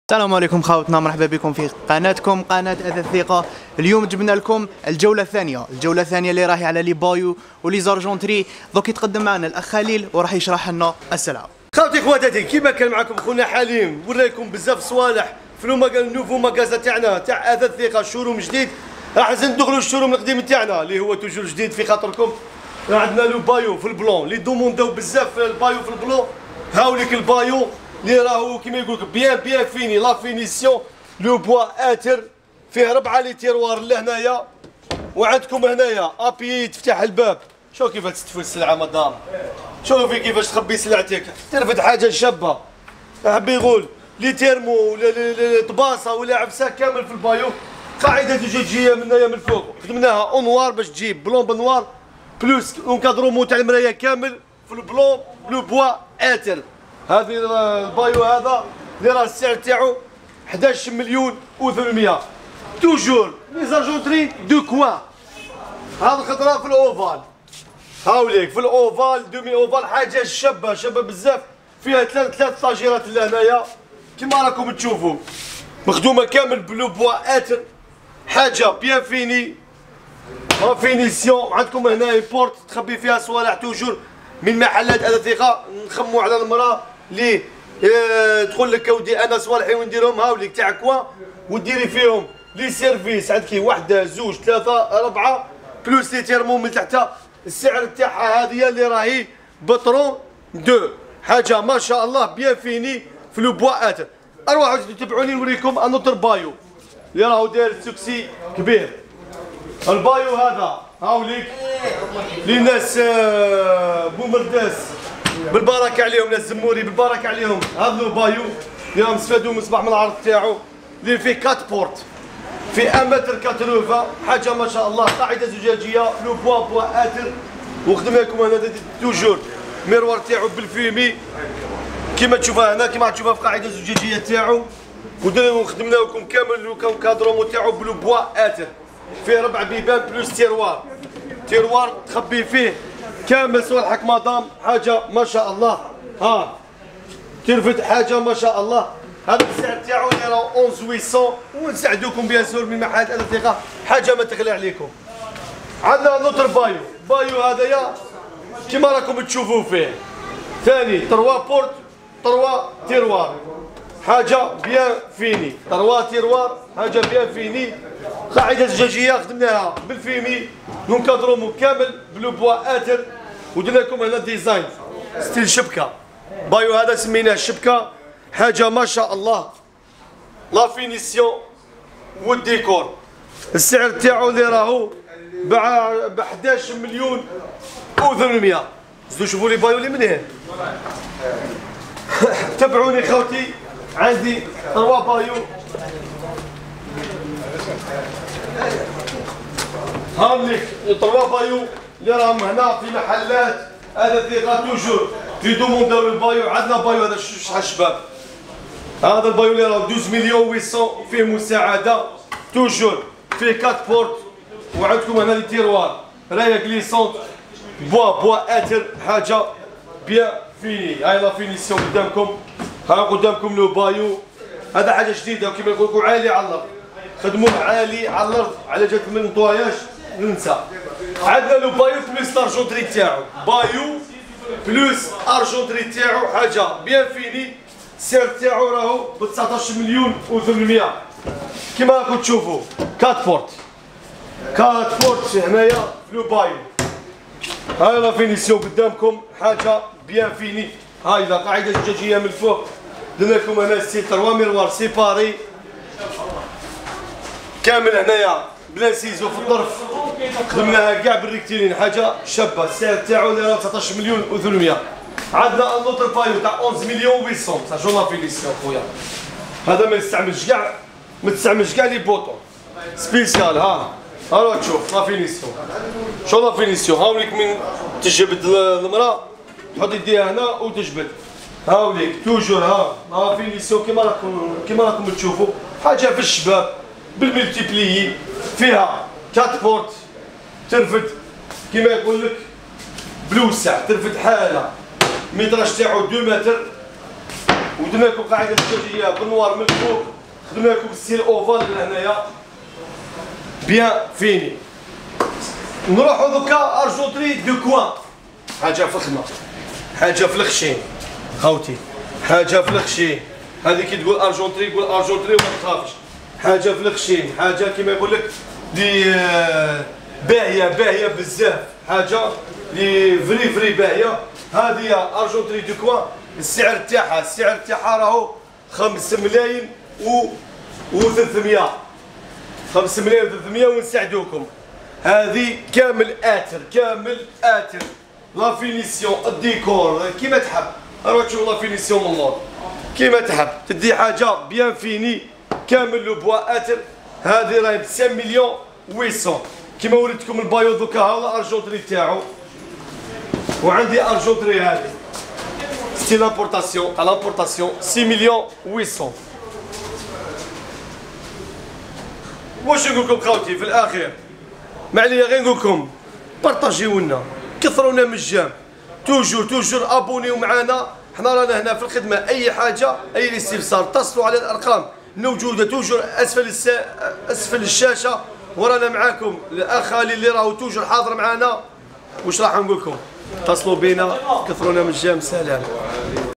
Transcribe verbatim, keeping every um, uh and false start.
السلام عليكم خاوتنا، مرحبا بكم في قناتكم قناة أثاث ثقة. اليوم جبنا لكم الجولة الثانية، الجولة الثانية اللي راهي على لي بايو ولي زارجونتري. دوك يتقدم معنا الأخ خليل وراح يشرح لنا السلعة. خاوتي خواتاتي، كيما كان معكم خونا حليم، ورايكم بزاف صوالح في النوفو ماكازا تاعنا تاع أثاث ثقة، شوروم جديد. راح ندخلوا الشوروم القديم تاعنا اللي هو توجور جديد في خاطركم. عندنا لو بايو في البلون اللي دومونداو بزاف في البايو في البلون. هاوليك البايو اللي راهو كيما يقولك بيان بيان فيني لا فينيسيون، لو بوا اتر، فيه ربعه لي تيروار لهنايا. وعندكم هنايا ابي تفتح الباب. شوف كيفاش تستفل السلعه مدام، شوفي كيفاش تخبي سلعتك، ترفد حاجه شابه. حاب يقول لي تيرمو ولا طباسه ولا عفسه كامل في البايو. قاعده دجاجيه من هنايا من الفوق خدمناها اونوار باش تجيب بلون بنوار بلوس اونكادرومون تاع المرايه كامل في البلون لو بوا اتر. هذه البايو هذا اللي راه السعر تاعو حداش مليون وثمانمية. توجور لي زارجونتري دو كوان. هذا الخضره في الاوفال، هاوليك في الاوفال دومي اوفال، حاجه شابه شابه بزاف. فيها ثلاث ثلاث طاجيرات لهنايا كيما راكم تشوفوا، مخدومه كامل بلو بوا اتر، حاجه بيان فيني ها فينيسيون. عندكم هنا بورت تخبي فيها صوالح توجور من محلات أثاث ثقة. نخمو على المراه اللي اه تقول لك اودي انا صوالحي ونديرهم هاوليك تاع كوان وديري فيهم لي سيرفيس. عندك وحده زوج ثلاثه اربعه بلوس لي تيرمو من تحتها. السعر تاعها هذه اللي راهي بطرون دو، حاجه ما شاء الله بيان فيني في لو بوا اتر. اروحوا تتبعوني نوريكم انوتر بايو اللي راهو داير سوكسي كبير. البايو هذا هاوليك لناس بومرداس بالبركه عليهم، ناس زموري بالبركه عليهم. هذا البايو اللي راهم استفادوا من صباح من العرض تاعو اللي فيه كات بورت في واحد متر كاتروفا، حاجه ما شاء الله. قاعده زجاجيه لو بوا بوا اتر. وخدمنا لكم هنا توجور ميروار تاعو بالفيمي كيما تشوفها هنا، كيما تشوفها في قاعده زجاجيه تاعو. وخدمنا لكم كامل لو كادرومو تاعو بلو بوا اتر. فيه ربع بيبان بلوس تيروار، تيروار تخبي فيه كامل صوالحك مدام، حاجه ما شاء الله. ها ترفد حاجه ما شاء الله. هذا السعر تاعو اللي راه أحد عشر مية، ونساعدوكم بيان سور من محلات أثاث ثقة، حاجه ما تغلى عليكم. عندنا نوتر بايو، بايو هذايا كيما راكم تشوفوا فيه ثاني تروا بورت تروا تيروار، حاجه بيان فيني. تروا تيروار حاجه بيان فيني. قاعده زجاجيه خدمناها بالفيمي، نكادرومو كامل بلو بوا اتر. ودرنا لكم هنا ديزاين ستيل شبكه. بايو هذا سميناه شبكه، حاجه ما شاء الله لا فينيسيون والديكور. السعر تاعو اللي راهو ب حداش مليون وثمانمية. زدوا شوفوا لي بايو اللي من هنا. تبعوني خوتي، عندي تروا بايو. هاوليك تروا بايو اللي راهم هنا في محلات أثاث ثقة توجور في دومونداو البايو. عندنا بايو هذا شحال شباب. هذا البايو اللي راه اثناش مليون وثمانمية، فيه مساعدة توجور، فيه كات بورت. وعندكم هنا لي تيروار راهي كليسونت بوا بوا اتر، حاجة بيان فيني. هاي لا فينيسيون قدامكم، ها قدامكم لو بايو. هذا حاجة جديدة وكيما نقول لكم عالي على الأرض، خدموه عالي على الأرض على جهة من النطواياج ننسى. عندنا لو بايو بلوس لارجونتري تاعو، بايو بلوس ارجونتري تاعو، حاجة بيان فيني. السعر تاعو راهو ب تسعطاش مليون وثمانمية كيما راكم تشوفوا. كات بورت كات بورت هنايا في لو بايو. هاي لا فينيسيون قدامكم، حاجة بيان فيني. هاي لا قاعدة زجاجية من الفوق. درنا لكم هنا ستيل تروا ميروار سيباري كامل هنايا بلا سيزو في الظرف. خدمناها كاع بالريكتيلين، حاجه شابه. السعر تاعو اللي راه تسعطاش مليون وثمانمية. عندنا النوتر بايو تاع أحد عشر مليون وثمانمية تاع جون فيليسيون خويا. هذا ما يستعملش كاع، ما تستعملش كاع لي بوطون سبيسيال. ها ها تشوف لا فينيسيون، شو لا فينيسيون. هاوليك من تجبد المراه تحط يديها هنا وتجبد. هاوليك توجور ها لا فينيسيون كيما راكم كيما راكم تشوفوا، حاجه في الشباب بالملتيبليي. فيها كات بورت ترفد كيما يقول لك بلوسع، ترفد حاله ميتراج تاعو اثنين متر ودرنا لكم قاعده زجاجيه بالنوار من الفوق، خدمنا لكم ستيل اوفال لهنايا بيان فيني. نروحوا دوكا ارجونتري دو كوان، حاجه فخمه، حاجه في الخشين خوتي، حاجه في الخشين. هذه كي تقول ارجونتري قول ارجونتري وما تخافش، حاجه في الخشين، حاجه كيما يقول لك لي باهيه باهيه بزاف، حاجه لي فري فري باهيه. هذه ارجونتري دو كوان، السعر تاعها السعر تاعها راهو خمسة ملايين و وثلاثمية، خمسة ملايين وثلاثمية ونساعدوكم. هذه كامل اتر كامل اتر، لا فينيسيون الديكور كيما تحب، روح تشوف لا فينيسيون من اللور كيما تحب، تدي حاجه بيان فيني كامل لو بوا اتر. هذه راهي ب خمسة مليون وثمانمية كيما وريتكم البايو دوكا ها الارجونتري تاعو. وعندي ارجونتري هذه سي لامبورتاسيون تاع لامبورتاسيون ستة مليون وثمانمية. واش نقول لكم خوتي في الاخير؟ ما عليا غير نقول لكم بارطاجيو لنا، كثرونا من الجام، توجور توجور ابونيو معنا، حنا رانا هنا في الخدمه. اي حاجه اي استفسار اتصلوا على الارقام موجوده توجور اسفل الس... اسفل الشاشه، ورانا معاكم الاخ خالي اللي راهو توجور حاضر معنا. واش راح نقول لكم؟ اتصلوا بينا، كثرونا من الجام. سلام.